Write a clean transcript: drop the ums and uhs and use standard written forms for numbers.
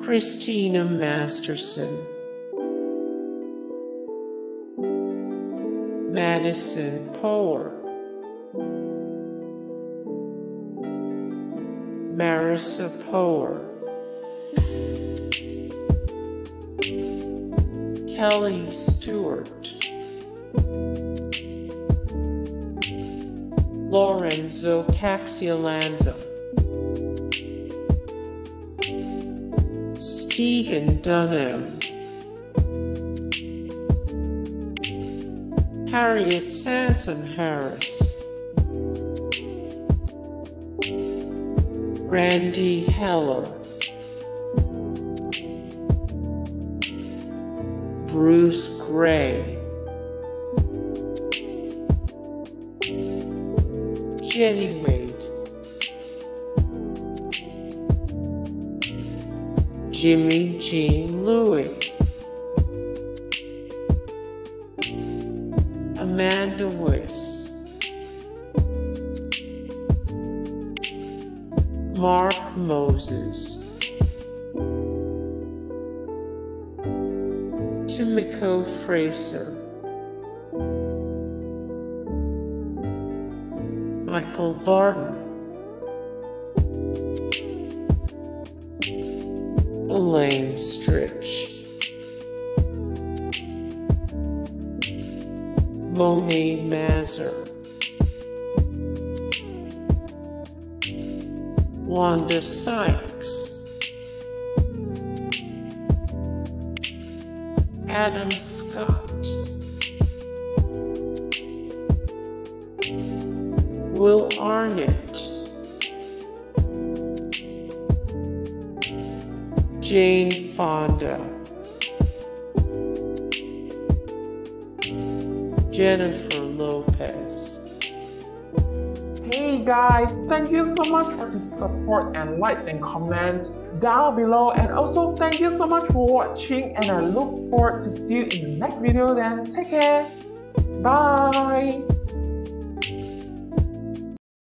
Christina Masterson, Madison Power, Marissa Power, Kelly Stewart, Lorenzo Caxiolanzo, Stephen Dunham, Harriet Sansom Harris, Randy Heller, Bruce Gray, Jenny Wade, Jimmy Jean Louis, Amanda Wiss, Mark Moses, Tomiko Fraser, Michael Varden, Elaine Stritch, Moni Mazur, Wanda Sykes, Adam Scott, Will Arnett, Jane Fonda, Jennifer Lopez. Hey guys, thank you so much for the support and likes and comments down below, and also thank you so much for watching, and I look forward to see you in the next video. Then take care, bye.